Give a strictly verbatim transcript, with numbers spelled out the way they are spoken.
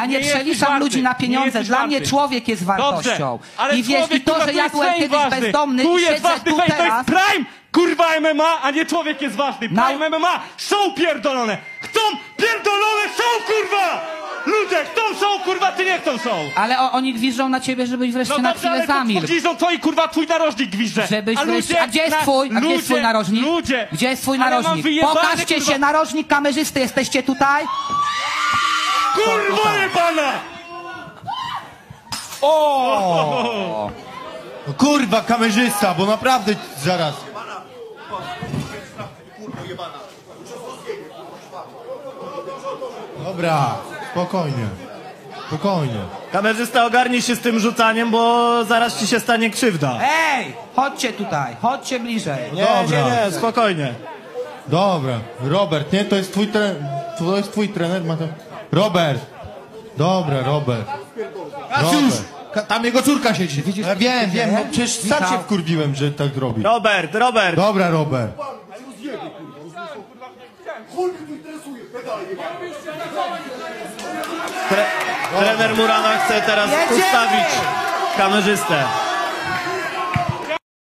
Ja nie, nie przeliczam ludzi na pieniądze. Dla warty. mnie człowiek jest wartością. Dobrze, ale I wiesz, człowiek, i to, kurwa, że ja jest byłem fame kiedyś ważny. bezdomny Tu i jest siedzę ważny tu fame, to teraz... jest prime, kurwa, M M A, a nie człowiek jest ważny. Prime Na- M M A, show pierdolone. Chcą pierdolone show, kurwa! Ludzie, chcą show, kurwa, ty nie chcą show. Ale o, oni gwiżdżą na ciebie, żebyś wreszcie No na dobrze, chwilę ale zamilkł. gwiżdżą twoi, kurwa, twój narożnik gwizdże. Żebyś a, wreszcie... ludzie, A gdzie jest na- twój? A gdzie ludzie, jest twój narożnik? Ludzie. Gdzie jest twój Ale mam narożnik? wyjebane, Pokażcie kurwa. się, narożnik kamerzysty, jesteście tutaj? Kurwa, nie pana! O! No kurwa, kamerzysta, bo naprawdę zaraz. Dobra, spokojnie. Spokojnie. Kamerzysta, ogarnij się z tym rzucaniem, bo zaraz ci się stanie krzywda. Ej! Chodźcie tutaj, chodźcie bliżej. Nie, Dobra. nie, nie, spokojnie. Dobra, Robert, nie? To jest twój trener. To jest twój trener, ma to... Robert! Dobra, Robert. Kasiusz! Ka- Tam jego córka siedzi. Widzisz, Ja co się wiem, wiem, dzieje? no przecież sam Michał. się wkurwiłem, że tak robi. Robert, Robert. Dobra, Robert. Tre trener Murana chce teraz Jedziemy! ustawić kamerzystę.